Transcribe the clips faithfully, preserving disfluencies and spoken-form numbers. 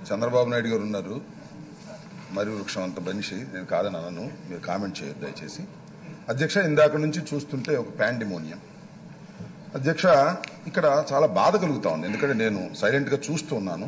చంద్రబాబు నాయుడు గారు ఉన్నారు, మరి వృక్షం అంత మనిషి, నేను కాదని అనను, మీరు కామెంట్ చేయొద్దు దయచేసి. అధ్యక్ష, ఇందాక నుంచి చూస్తుంటే ఒక పాండిమోనియం. అధ్యక్ష, ఇక్కడ చాలా బాధ కలుగుతా ఉంది, ఎందుకంటే నేను సైలెంట్గా చూస్తూ ఉన్నాను.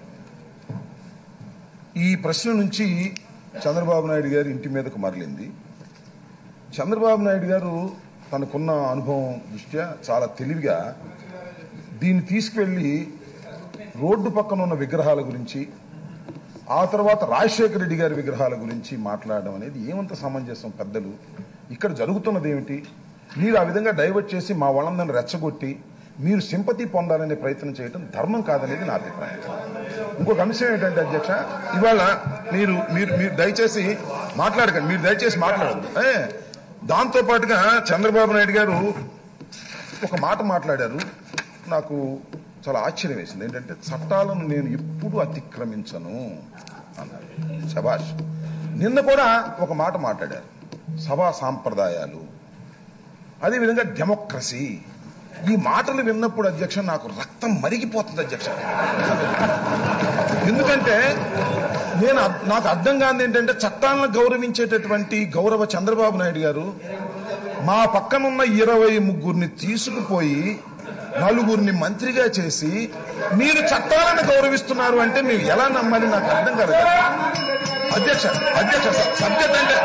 ఈ ప్రశ్న నుంచి చంద్రబాబు నాయుడు గారి ఇంటి మీదకు మరలింది. చంద్రబాబు నాయుడు గారు తనకున్న అనుభవం దృష్ట్యా చాలా తెలివిగా దీన్ని తీసుకువెళ్ళి రోడ్డు పక్కన ఉన్న విగ్రహాల గురించి, ఆ తర్వాత రాజశేఖర రెడ్డి గారి విగ్రహాల గురించి మాట్లాడడం అనేది ఏమంత సమంజసం? పెద్దలు, ఇక్కడ జరుగుతున్నది ఏమిటి? మీరు ఆ విధంగా డైవర్ట్ చేసి మా వాళ్ళందరిని రెచ్చగొట్టి మీరు సింపతి పొందాలనే ప్రయత్నం చేయడం ధర్మం కాదనేది నా అభిప్రాయం. ఇంకొక అంశం ఏంటంటే అధ్యక్ష, ఇవాళ మీరు మీరు మీరు దయచేసి మాట్లాడకండి, మీరు దయచేసి మాట్లాడద్దు. దాంతో పాటుగా చంద్రబాబు నాయుడు గారు ఒక మాట మాట్లాడారు, నాకు చాలా ఆశ్చర్యం వేసింది. ఏంటంటే చట్టాలను నేను ఎప్పుడు అతిక్రమించను అన్నారు. శభాష్. నిన్న కూడా ఒక మాట మాట్లాడారు, సభా సాంప్రదాయాలు, అదేవిధంగా డెమోక్రసీ. ఈ మాటలు విన్నప్పుడు అధ్యక్ష నాకు రక్తం మరిగిపోతుంది అధ్యక్ష. ఎందుకంటే నేను నాకు అర్థం కాదు ఏంటంటే, చట్టాలను గౌరవించేటటువంటి గౌరవ చంద్రబాబు నాయుడు గారు మా పక్కనున్న ఇరవై ముగ్గురిని తీసుకుపోయి నలుగురిని మంత్రిగా చేసి మీరు చట్టాలను గౌరవిస్తున్నారు అంటే మేము ఎలా నమ్మాలి? నాకు అర్థం కాదు అధ్యక్ష. అధ్యక్ష సబ్జెక్ట్ అంటే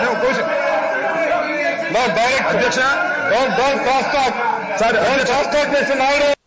అధ్యక్ష, సార్